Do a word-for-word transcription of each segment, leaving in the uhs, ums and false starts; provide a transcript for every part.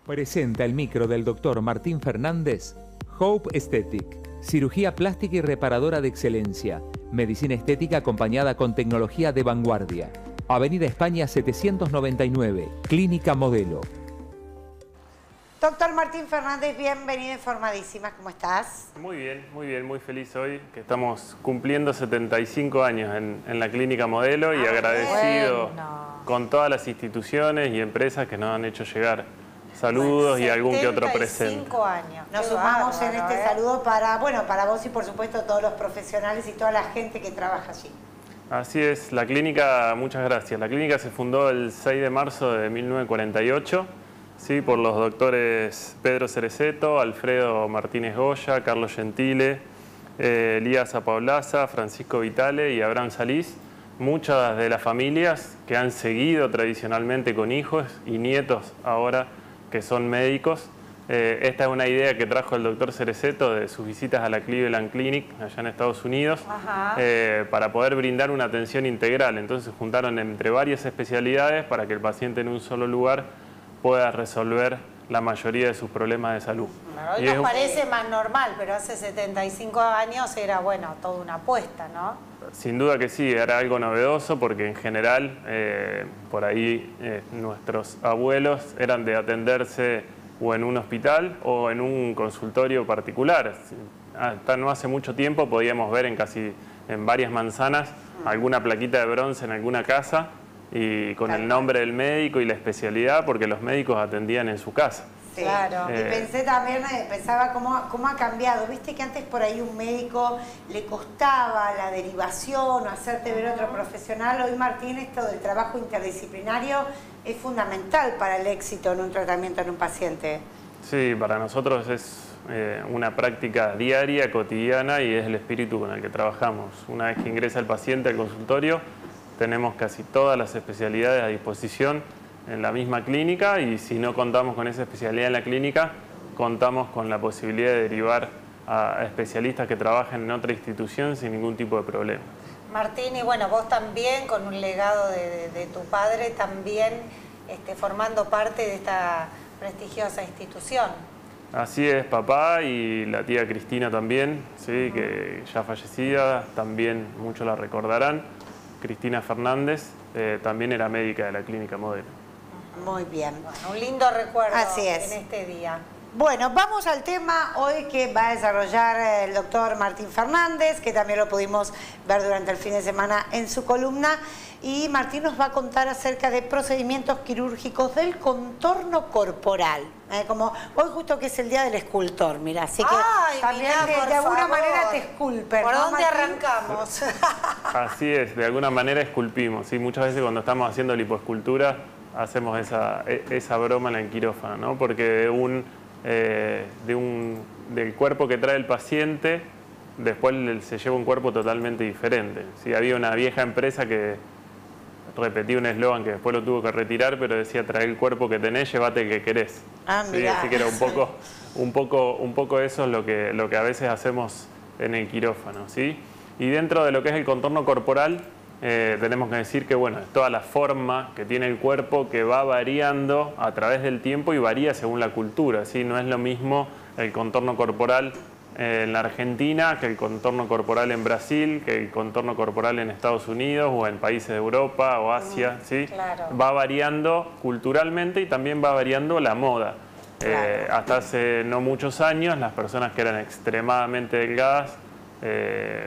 Presenta el micro del doctor Martín Fernández, Hope Aesthetic, cirugía plástica y reparadora de excelencia, medicina estética acompañada con tecnología de vanguardia. Avenida España setecientos noventa y nueve, Clínica Modelo. Doctor Martín Fernández, bienvenido, informadísimas, ¿cómo estás? Muy bien, muy bien, muy feliz hoy, que estamos cumpliendo setenta y cinco años en, en la Clínica Modelo y ah, agradecido bueno. con todas las instituciones y empresas que nos han hecho llegar saludos bueno, y algún que otro presente. setenta y cinco años. Nos sumamos bárbaro, en este ¿eh? saludo para, bueno, para vos y por supuesto todos los profesionales y toda la gente que trabaja allí. Así es, la clínica, muchas gracias. La clínica se fundó el seis de marzo de mil novecientos cuarenta y ocho, ¿sí? por los doctores Pedro Cereceto, Alfredo Martínez Goya, Carlos Gentile, eh, Elías Apaolaza, Francisco Vitale y Abraham Salís. Muchas de las familias que han seguido tradicionalmente con hijos y nietos ahora que son médicos. Eh, esta es una idea que trajo el doctor Cereceto de sus visitas a la Cleveland Clinic allá en Estados Unidos eh, para poder brindar una atención integral. Entonces se juntaron entre varias especialidades para que el paciente en un solo lugar pueda resolver la mayoría de sus problemas de salud. Bueno, hoy y nos es... parece más normal, pero hace setenta y cinco años era, bueno, toda una apuesta, ¿no? Sin duda que sí, era algo novedoso porque en general eh, por ahí eh, nuestros abuelos eran de atenderse o en un hospital o en un consultorio particular. Hasta no hace mucho tiempo podíamos ver en casi en varias manzanas alguna plaquita de bronce en alguna casa y con el nombre del médico y la especialidad porque los médicos atendían en su casa. Sí. Claro. Eh, y pensé también, pensaba cómo, cómo ha cambiado. Viste que antes por ahí un médico le costaba la derivación o hacerte ver otro profesional. Hoy, Martín, esto del trabajo interdisciplinario es fundamental para el éxito en un tratamiento en un paciente. Sí, para nosotros es eh, una práctica diaria, cotidiana y es el espíritu con el que trabajamos. Una vez que ingresa el paciente al consultorio, tenemos casi todas las especialidades a disposición en la misma clínica y si no contamos con esa especialidad en la clínica, contamos con la posibilidad de derivar a especialistas que trabajen en otra institución sin ningún tipo de problema. Martín, y bueno, vos también con un legado de, de, de tu padre, también este, formando parte de esta prestigiosa institución. Así es, papá y la tía Cristina también, ¿sí? Uh-huh. que ya fallecida, también muchos la recordarán. Cristina Fernández eh, también era médica de la Clínica Modelo. Muy bien. Bueno, un lindo recuerdo Así es. en este día. Bueno, vamos al tema hoy que va a desarrollar el doctor Martín Fernández, que también lo pudimos ver durante el fin de semana en su columna. Y Martín nos va a contar acerca de procedimientos quirúrgicos del contorno corporal. Eh, como hoy justo que es el día del escultor, mira, así que Ay, también mirá, de, de alguna favor. manera te esculpen. ¿Por ¿no, dónde Martín? arrancamos? Así es, de alguna manera esculpimos. ¿sí? Muchas veces cuando estamos haciendo lipoescultura hacemos esa, esa broma en el quirófano, ¿no? Porque de un, eh, de un, del cuerpo que trae el paciente, después se lleva un cuerpo totalmente diferente. ¿sí? Había una vieja empresa que repetía un eslogan que después lo tuvo que retirar, pero decía, trae el cuerpo que tenés, llévate el que querés. Ah, ¿sí? Así que era un poco, un poco, un poco eso es lo que, lo que a veces hacemos en el quirófano, ¿sí? Y dentro de lo que es el contorno corporal, Eh, tenemos que decir que bueno, es toda la forma que tiene el cuerpo que va variando a través del tiempo y varía según la cultura, ¿sí? No es lo mismo el contorno corporal eh, en la Argentina que el contorno corporal en Brasil, que el contorno corporal en Estados Unidos o en países de Europa o Asia, ¿sí? Claro. Va variando culturalmente y también va variando la moda. Claro. Eh, hasta hace no muchos años las personas que eran extremadamente delgadas eh,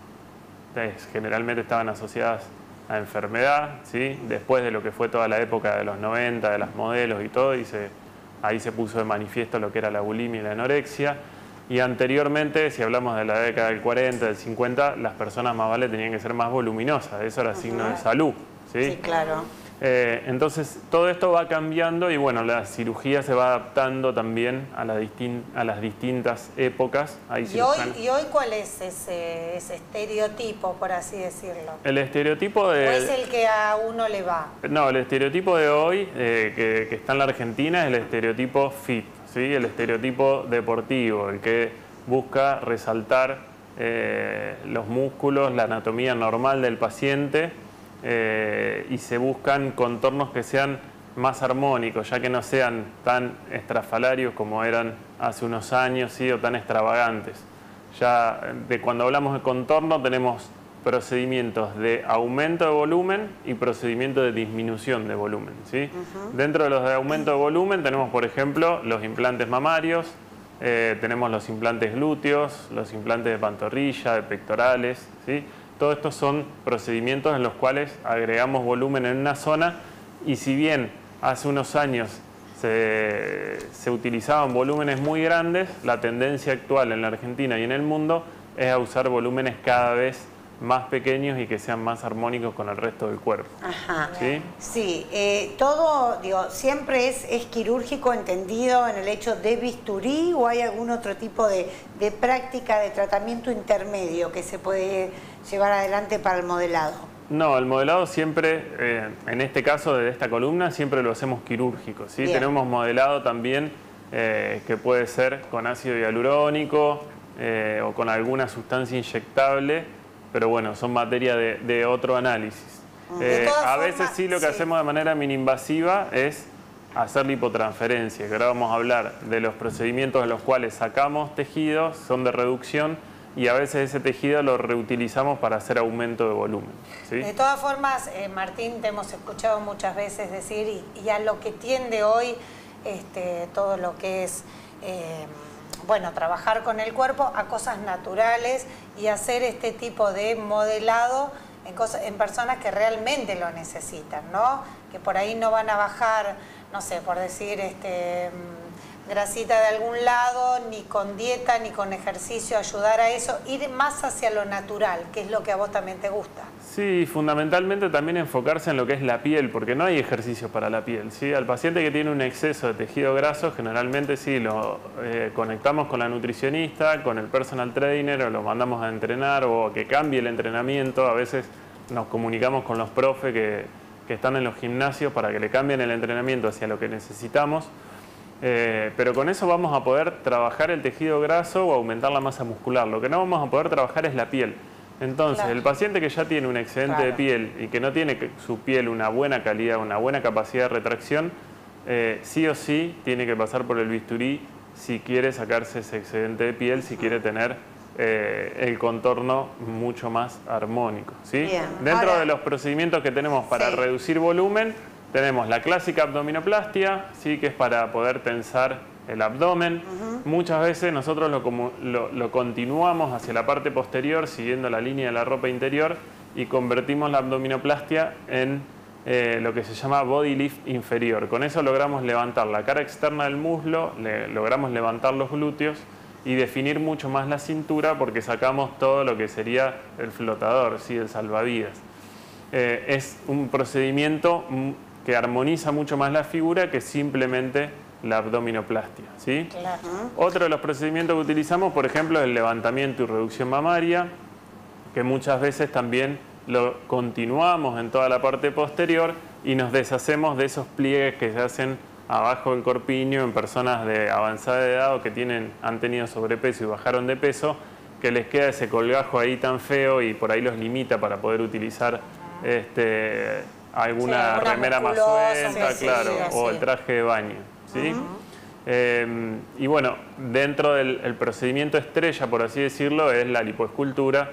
generalmente estaban asociadas a enfermedad, ¿sí? Después de lo que fue toda la época de los noventa, de las modelos y todo, y se, ahí se puso de manifiesto lo que era la bulimia y la anorexia. Y anteriormente, si hablamos de la década del cuarenta, del cincuenta, las personas más vale tenían que ser más voluminosas, eso era signo de salud, ¿sí? Sí, claro. Eh, entonces, todo esto va cambiando y bueno, la cirugía se va adaptando también a, la distin a las distintas épocas. Hay ¿Y, hoy, ¿Y hoy cuál es ese, ese estereotipo, por así decirlo? El estereotipo de... ¿O es el que a uno le va? No, el estereotipo de hoy, eh, que, que está en la Argentina, es el estereotipo fit, ¿sí? El estereotipo deportivo, el que busca resaltar eh, los músculos, la anatomía normal del paciente. Eh, y se buscan contornos que sean más armónicos, ya que no sean tan estrafalarios como eran hace unos años, ¿sí? O tan extravagantes. Ya de cuando hablamos de contorno tenemos procedimientos de aumento de volumen y procedimientos de disminución de volumen, ¿sí? Uh-huh. Dentro de los de aumento de volumen tenemos, por ejemplo, los implantes mamarios, eh, tenemos los implantes glúteos, los implantes de pantorrilla, de pectorales, ¿sí? Todos estos son procedimientos en los cuales agregamos volumen en una zona, y si bien hace unos años se, se utilizaban volúmenes muy grandes, la tendencia actual en la Argentina y en el mundo es a usar volúmenes cada vez más pequeños y que sean más armónicos con el resto del cuerpo. Ajá. ¿Sí? Sí, eh, todo, digo, siempre es, es quirúrgico entendido en el hecho de bisturí, o hay algún otro tipo de, de práctica de tratamiento intermedio que se puede llevar adelante para el modelado. No, el modelado siempre, eh, en este caso de esta columna, siempre lo hacemos quirúrgico, ¿sí? Tenemos modelado también eh, que puede ser con ácido hialurónico eh, o con alguna sustancia inyectable, pero bueno, son materia de, de otro análisis. Eh, a veces formas, sí lo que sí. hacemos de manera mini-invasiva es hacer lipotransferencia, que ahora vamos a hablar de los procedimientos en los cuales sacamos tejidos, son de reducción, y a veces ese tejido lo reutilizamos para hacer aumento de volumen, ¿sí? De todas formas, eh, Martín, te hemos escuchado muchas veces decir, y, y a lo que tiende hoy este, todo lo que es... Eh, bueno, trabajar con el cuerpo a cosas naturales y hacer este tipo de modelado en, cosas, en personas que realmente lo necesitan, ¿no? Que por ahí no van a bajar, no sé, por decir, este, grasita de algún lado, ni con dieta, ni con ejercicio, ayudar a eso, ir más hacia lo natural, que es lo que a vos también te gusta. Sí, fundamentalmente también enfocarse en lo que es la piel, porque no hay ejercicios para la piel, ¿sí? Al paciente que tiene un exceso de tejido graso, generalmente sí, lo eh, conectamos con la nutricionista, con el personal trainer, o lo mandamos a entrenar, o a que cambie el entrenamiento. A veces nos comunicamos con los profes que, que están en los gimnasios para que le cambien el entrenamiento hacia lo que necesitamos. Eh, pero con eso vamos a poder trabajar el tejido graso o aumentar la masa muscular. Lo que no vamos a poder trabajar es la piel. Entonces, claro, el paciente que ya tiene un excedente claro. de piel y que no tiene su piel una buena calidad, una buena capacidad de retracción, eh, sí o sí tiene que pasar por el bisturí si quiere sacarse ese excedente de piel, si quiere tener eh, el contorno mucho más armónico, ¿sí? Bien. Dentro Ahora, de los procedimientos que tenemos para sí. reducir volumen, tenemos la clásica abdominoplastia, ¿sí? Que es para poder tensar el abdomen. Uh-huh. Muchas veces nosotros lo, lo, lo continuamos hacia la parte posterior, siguiendo la línea de la ropa interior, y convertimos la abdominoplastia en eh, lo que se llama body lift inferior. Con eso logramos levantar la cara externa del muslo, le, logramos levantar los glúteos y definir mucho más la cintura, porque sacamos todo lo que sería el flotador, ¿sí? El salvavidas. Eh, es un procedimiento que armoniza mucho más la figura que simplemente la abdominoplastia, ¿sí? Claro. Otro de los procedimientos que utilizamos, por ejemplo, es el levantamiento y reducción mamaria, que muchas veces también lo continuamos en toda la parte posterior y nos deshacemos de esos pliegues que se hacen abajo del corpiño en personas de avanzada edad o que tienen, han tenido sobrepeso y bajaron de peso, que les queda ese colgajo ahí tan feo y por ahí los limita para poder utilizar este, alguna sí, remera más suelta, sí, claro, sí, o sí. el traje de baño, ¿sí? Uh-huh. eh, y bueno, dentro del el procedimiento estrella, por así decirlo, es la lipoescultura.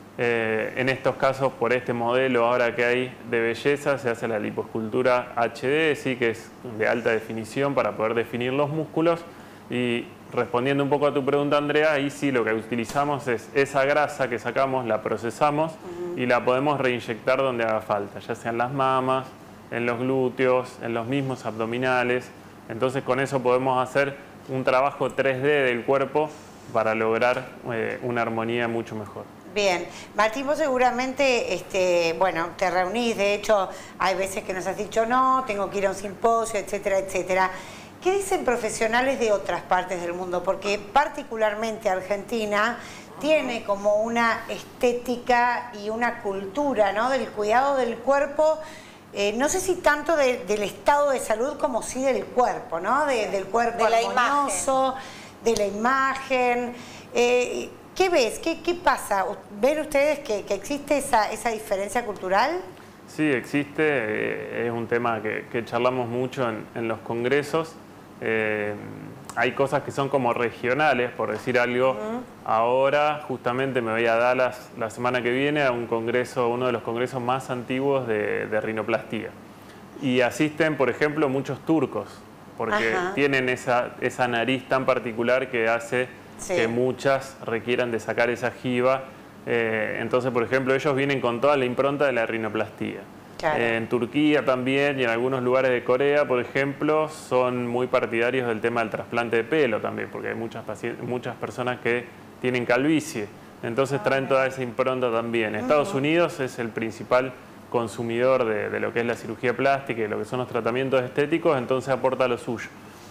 Eh, en estos casos, por este modelo ahora que hay de belleza, se hace la lipoescultura H D, ¿sí? Que es de alta definición para poder definir los músculos. Y respondiendo un poco a tu pregunta, Andrea, ahí sí lo que utilizamos es esa grasa que sacamos, la procesamos uh-huh. y la podemos reinyectar donde haga falta, ya sea en las mamas, en los glúteos, en los mismos abdominales. Entonces con eso podemos hacer un trabajo tres D del cuerpo para lograr eh, una armonía mucho mejor. Bien, Martín, vos seguramente, este, bueno, te reunís, de hecho hay veces que nos has dicho no, tengo que ir a un simposio, etcétera, etcétera. ¿Qué dicen profesionales de otras partes del mundo? Porque particularmente Argentina tiene como una estética y una cultura, ¿no?, del cuidado del cuerpo, eh, no sé si tanto de, del estado de salud como sí del cuerpo, ¿no? De, del cuerpo de la armonioso, imagen. de la imagen. Eh, ¿Qué ves? ¿Qué, qué pasa? ¿Ven ustedes que, que existe esa, esa diferencia cultural? Sí, existe. Eh, es un tema que, que charlamos mucho en, en los congresos. Eh, hay cosas que son como regionales, por decir algo. Uh-huh. Ahora justamente me voy a Dallas la semana que viene a un congreso, uno de los congresos más antiguos de, de rinoplastía. Y asisten, por ejemplo, muchos turcos, porque Ajá. tienen esa, esa nariz tan particular que hace sí. que muchas requieran de sacar esa jiba. Eh, entonces, por ejemplo, ellos vienen con toda la impronta de la rinoplastía. Claro. Eh, en Turquía también y en algunos lugares de Corea, por ejemplo, son muy partidarios del tema del trasplante de pelo también, porque hay muchas, muchas personas que tienen calvicie. Entonces traen toda esa impronta también. Estados Unidos es el principal consumidor de, de lo que es la cirugía plástica y lo que son los tratamientos estéticos, entonces aporta lo suyo.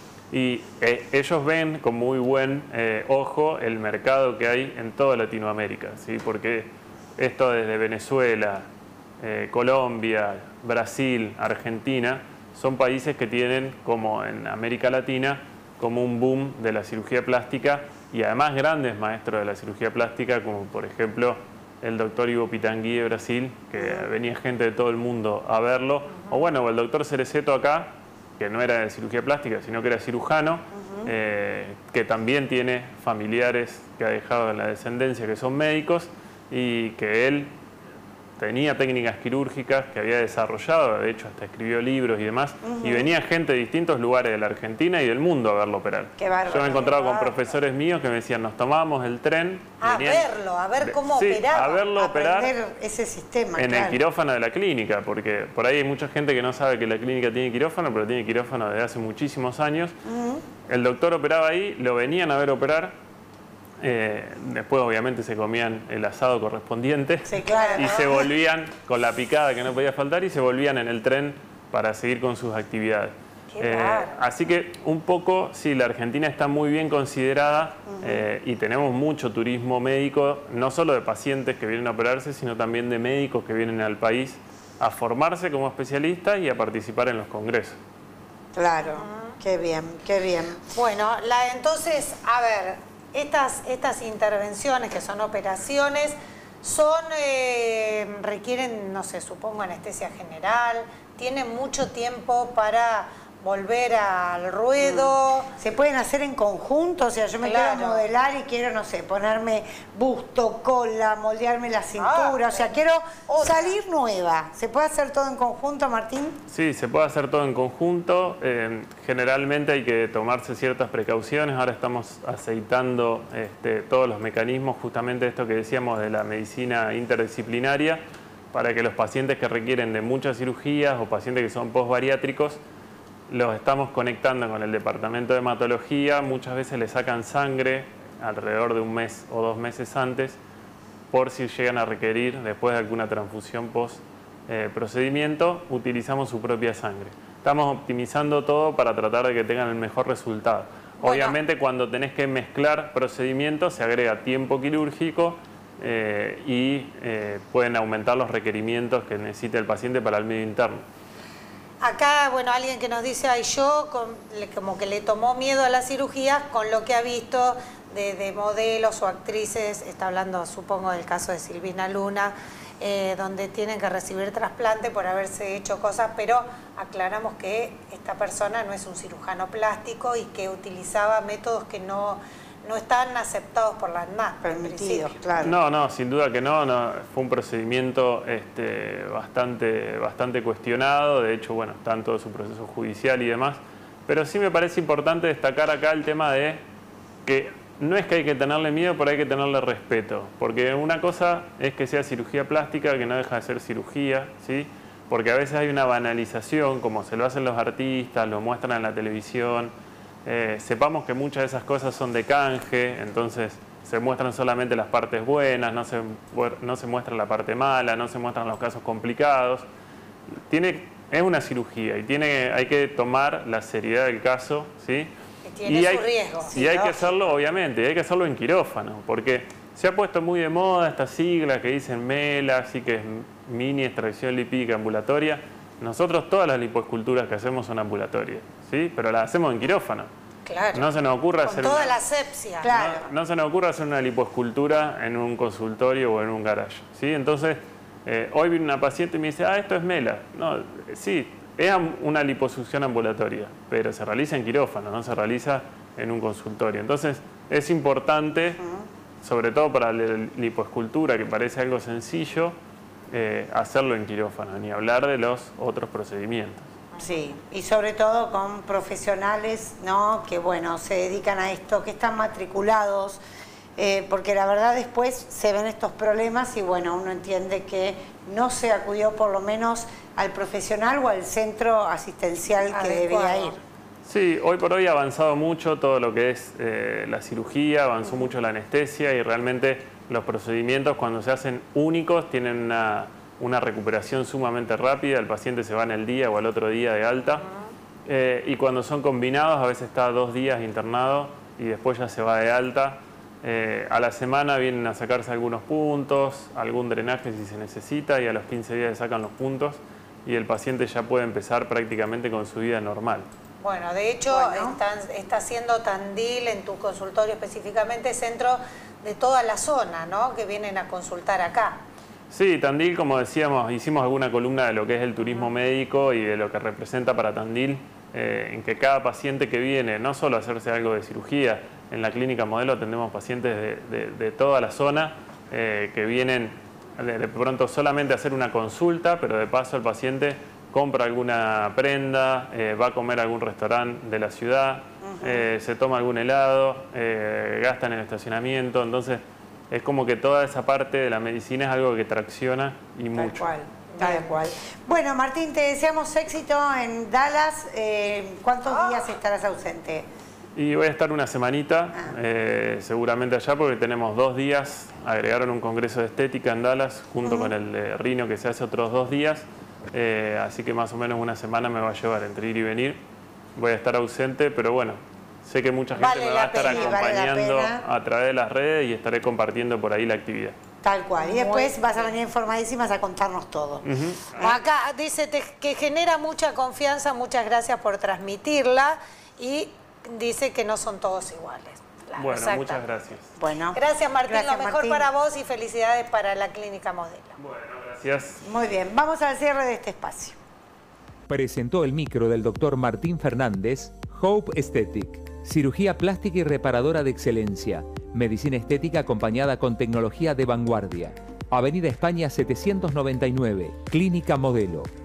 Y eh, ellos ven con muy buen eh, ojo el mercado que hay en toda Latinoamérica, ¿sí? Porque esto desde Venezuela, eh, Colombia, Brasil, Argentina, son países que tienen, como en América Latina, como un boom de la cirugía plástica y además grandes maestros de la cirugía plástica, como por ejemplo el doctor Ivo Pitangui de Brasil, que uh-huh. venía gente de todo el mundo a verlo, uh-huh. o bueno, el doctor Cerezeto acá, que no era de cirugía plástica, sino que era cirujano, uh-huh. eh, que también tiene familiares que ha dejado en la descendencia que son médicos y que él tenía técnicas quirúrgicas que había desarrollado, de hecho hasta escribió libros y demás, uh-huh. y venía gente de distintos lugares de la Argentina y del mundo a verlo operar. Qué bárbaro. Yo me he encontrado con profesores míos que me decían, nos tomábamos el tren. A venían, verlo, a ver cómo sí, operaba. a verlo operar ese sistema, en claro. el quirófano de la clínica, porque por ahí hay mucha gente que no sabe que la clínica tiene quirófano, pero tiene quirófano desde hace muchísimos años. Uh-huh. El doctor operaba ahí, lo venían a ver operar. Eh, después obviamente se comían el asado correspondiente sí, claro, y ¿no? se volvían con la picada que no podía faltar y se volvían en el tren para seguir con sus actividades. Eh, así que un poco, sí, la Argentina está muy bien considerada uh-huh. eh, y tenemos mucho turismo médico, no solo de pacientes que vienen a operarse, sino también de médicos que vienen al país a formarse como especialistas y a participar en los congresos. Claro, uh-huh. qué bien, qué bien. Bueno, la, entonces, a ver... Estas, estas intervenciones, que son operaciones, son eh, requieren, no sé, supongo anestesia general, tienen mucho tiempo para volver al ruedo. ¿Se pueden hacer en conjunto? O sea, yo me claro. quiero modelar y quiero, no sé, ponerme busto, cola, moldearme la cintura. Ah, o sea, quiero otra. salir nueva. ¿Se puede hacer todo en conjunto, Martín? Sí, se puede hacer todo en conjunto. Eh, generalmente hay que tomarse ciertas precauciones. Ahora estamos aceitando este, todos los mecanismos, justamente esto que decíamos de la medicina interdisciplinaria, para que los pacientes que requieren de muchas cirugías o pacientes que son postbariátricos, los estamos conectando con el departamento de hematología, muchas veces le sacan sangre alrededor de un mes o dos meses antes por si llegan a requerir después de alguna transfusión post eh, procedimiento, utilizamos su propia sangre. Estamos optimizando todo para tratar de que tengan el mejor resultado. Bueno. Obviamente cuando tenés que mezclar procedimientos se agrega tiempo quirúrgico eh, y eh, pueden aumentar los requerimientos que necesita el paciente para el medio interno. Acá, bueno, alguien que nos dice, ay, yo con, como que le tomó miedo a la cirugía con lo que ha visto de, de modelos o actrices, está hablando, supongo, del caso de Silvina Luna, eh, donde tienen que recibir trasplante por haberse hecho cosas, pero aclaramos que esta persona no es un cirujano plástico y que utilizaba métodos que no... no están aceptados por la ANMAT. Permitidos, claro. No, no, sin duda que no, no. Fue un procedimiento este, bastante, bastante cuestionado, de hecho, bueno, está en todo su proceso judicial y demás, pero sí me parece importante destacar acá el tema de que no es que hay que tenerle miedo, pero hay que tenerle respeto, porque una cosa es que sea cirugía plástica, que no deja de ser cirugía, ¿sí? Porque a veces hay una banalización, como se lo hacen los artistas, lo muestran en la televisión. Eh, sepamos que muchas de esas cosas son de canje, entonces se muestran solamente las partes buenas, no se, no se muestra la parte mala, no se muestran los casos complicados. Tiene, es una cirugía y tiene, hay que tomar la seriedad del caso, ¿sí? Y tiene y su hay, riesgo. Y hay que hacerlo, obviamente, hay que hacerlo en quirófano, porque se ha puesto muy de moda esta sigla que dicen MELA, así que es mini extracción lipídica ambulatoria. Nosotros todas las lipoesculturas que hacemos son ambulatorias, ¿sí? Pero las hacemos en quirófano. Claro. No se nos ocurre Con hacer toda una, la asepsia. Claro. No, no se nos ocurre hacer una lipoescultura en un consultorio o en un garage, ¿sí? Entonces, Eh, hoy viene una paciente y me dice, ah, esto es mela. No, sí, es una liposucción ambulatoria, pero se realiza en quirófano, no se realiza en un consultorio. Entonces, es importante, sobre todo para la lipoescultura, que parece algo sencillo, eh, hacerlo en quirófano, ni hablar de los otros procedimientos. Sí, y sobre todo con profesionales, ¿no?, que bueno, se dedican a esto, que están matriculados, eh, porque la verdad después se ven estos problemas y bueno, uno entiende que no se acudió por lo menos al profesional o al centro asistencial que Adecuado. debía ir. Sí, hoy por hoy ha avanzado mucho todo lo que es eh, la cirugía, avanzó mucho la anestesia y realmente los procedimientos cuando se hacen únicos tienen una, una recuperación sumamente rápida, el paciente se va en el día o al otro día de alta. Uh-huh. eh, y cuando son combinados a veces está dos días internado y después ya se va de alta. Eh, a la semana vienen a sacarse algunos puntos, algún drenaje si se necesita y a los quince días se sacan los puntos y el paciente ya puede empezar prácticamente con su vida normal. Bueno, de hecho, bueno. Están, está haciendo Tandil en tu consultorio específicamente, centro de toda la zona, ¿no?, que vienen a consultar acá. Sí, Tandil, como decíamos, hicimos alguna columna de lo que es el turismo uh-huh. médico y de lo que representa para Tandil, eh, en que cada paciente que viene, no solo a hacerse algo de cirugía, en la clínica Modelo atendemos pacientes de, de, de toda la zona eh, que vienen de, de pronto solamente a hacer una consulta, pero de paso el paciente compra alguna prenda, eh, va a comer a algún restaurante de la ciudad, uh-huh. eh, se toma algún helado, eh, gasta en el estacionamiento, entonces es como que toda esa parte de la medicina es algo que tracciona y Tal mucho. Cual. Tal cual. Bueno, Martín, te deseamos éxito en Dallas. Eh, ¿Cuántos oh. días estarás ausente? Y voy a estar una semanita, ah. eh, seguramente allá, porque tenemos dos días. Agregaron un congreso de estética en Dallas, junto uh-huh. con el de Rino, que se hace otros dos días. Eh, así que más o menos una semana me va a llevar entre ir y venir. Voy a estar ausente, pero bueno, sé que mucha gente vale me va a estar pena, acompañando vale a través de las redes y estaré compartiendo por ahí la actividad. Tal cual. Y después Muy vas a venir informadísimas a contarnos todo. Uh-huh. Acá dice te, que genera mucha confianza, muchas gracias por transmitirla y dice que no son todos iguales. Claro, bueno, muchas gracias. Bueno, gracias Martín, gracias, lo mejor Martín. para vos y felicidades para la Clínica Modelo. Bueno, gracias. Muy bien, vamos al cierre de este espacio. Presentó el micro del doctor Martín Fernández, Hope Aesthetic, cirugía plástica y reparadora de excelencia, medicina estética acompañada con tecnología de vanguardia. Avenida España setecientos noventa y nueve, Clínica Modelo.